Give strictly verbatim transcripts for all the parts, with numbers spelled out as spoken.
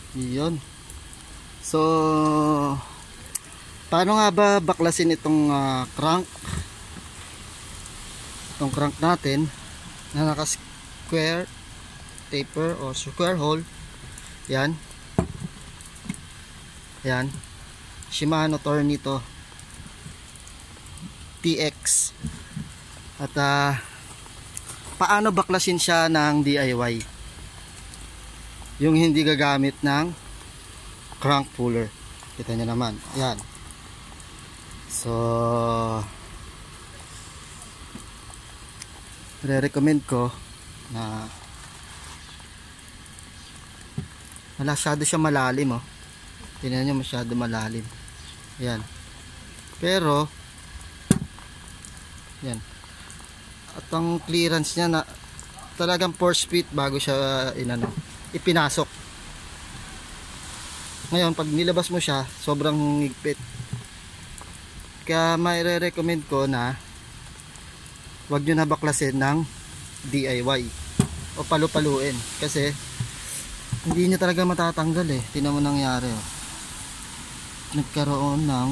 Yun. So, paano nga ba baklasin itong uh, crank? Itong crank natin na naka square taper o square hole. Yan. Yan. Shimano Tornito T X. At uh, paano baklasin siya ng D I Y? Yung hindi gagamit ng crank puller. Kita nyo naman. Ayan. So, re-recommend ko na masyado siya malalim, oh. Tingnan nyo, masyado malalim. Ayan. Pero, yan. At ang clearance niya na talagang four feet bago siya inano, ipinasok. Ngayon pag nilabas mo siya, sobrang higpit. Kaya may re-recommend ko na wag nyo na baklasin ng D I Y o palu-paluin, kasi hindi nyo talaga matatanggal eh. Tingnan mo nangyari, oh. Nagkaroon ng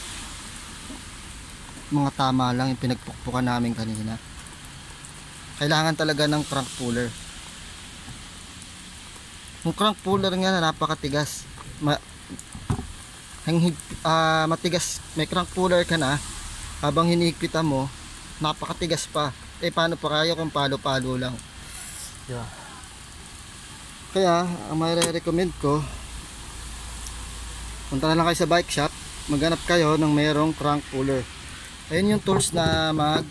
mga tama lang yung pinagpukpukan namin kanina. Kailangan talaga ng crank puller. Yung crank puller nga na napakatigas. Ma uh, matigas. May crank puller ka na, habang hinihigpitan mo, napakatigas pa. Eh paano pa kaya kung palo-palo lang? Yeah. Kaya ang may re-recommend ko, punta na lang kayo sa bike shop, maghanap kayo ng mayroong crank puller. Ayun yung tools na mag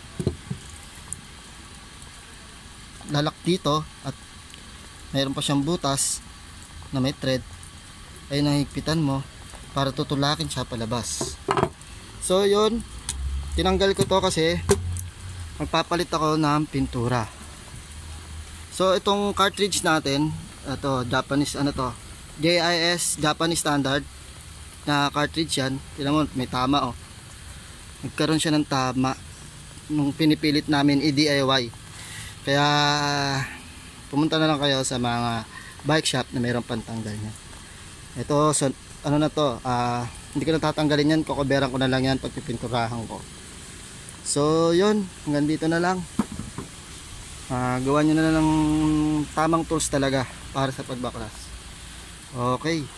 lalak dito, at mayroon pa siyang butas na may thread. Ayun ang higpitan mo para tutulakin siya palabas. So yun, tinanggal ko to kasi magpapalit ako ng pintura. So itong cartridge natin, ito Japanese, ano to, J I S Japanese standard na cartridge yan. Tingnan mo, may tama, oh. Nagkaroon siya ng tama nung pinipilit namin i-D I Y. Kaya pumunta na lang kayo sa mga bike shop na mayroong pantanggal niya. Ito, so, ano na to, uh, hindi ko na tatanggalin yan, kukuberan ko na lang yan pag pipinturahan ko. So yun, hanggang dito na lang. uh, Gawa nyo na lang ng tamang tools talaga para sa pagbaklas. Okay.